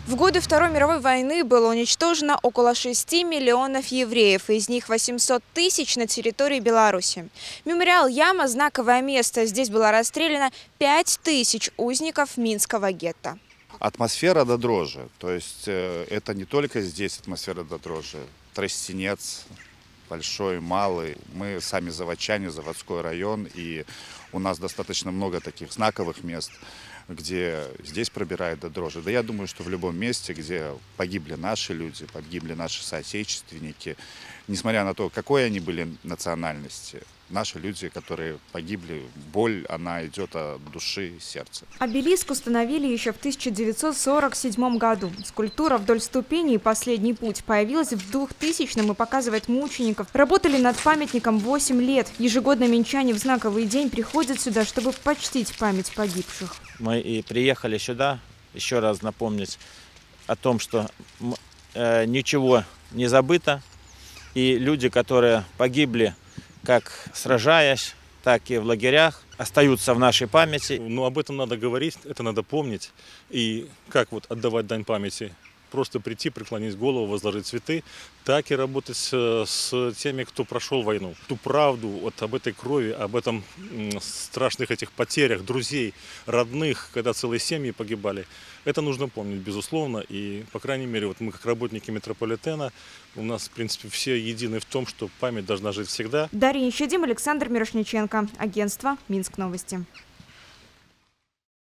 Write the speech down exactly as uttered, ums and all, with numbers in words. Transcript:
В годы Второй мировой войны было уничтожено около шести миллионов евреев, из них восемьсот тысяч на территории Беларуси. Мемориал Яма – знаковое место. Здесь было расстреляно пять тысяч узников Минского гетто. Атмосфера до дрожи. То есть э, это не только здесь атмосфера до дрожи. Тростенец, большой, малый. Мы сами заводчане, заводской район, и у нас достаточно много таких знаковых мест, где здесь пробирает до дрожи. Да я думаю, что в любом месте, где погибли наши люди, погибли наши соотечественники, несмотря на то, какой они были национальности, наши люди, которые погибли, боль, она идет от души и сердца. Обелиск установили еще в тысяча девятьсот сорок седьмом году. Скульптура вдоль ступеней «Последний путь» появилась в двухтысячном и показывает мучеников. Работали над памятником восемь лет. Ежегодно минчане в знаковый день приходят сюда, чтобы почтить память погибших. Мы и приехали сюда, еще раз напомнить о том, что э, ничего не забыто. И люди, которые погибли, как сражаясь, так и в лагерях, остаются в нашей памяти. Но об этом надо говорить, это надо помнить. И как вот отдавать дань памяти? Просто прийти, преклонить голову, возложить цветы, так и работать с, с теми, кто прошел войну. Ту правду вот об этой крови, об этом страшных этих потерях друзей, родных, когда целые семьи погибали, это нужно помнить, безусловно. И, по крайней мере, вот мы, как работники метрополитена, у нас, в принципе, все едины в том, что память должна жить всегда. Дарья Нищедим, Александр Мирошниченко. Агентство «Минск Новости».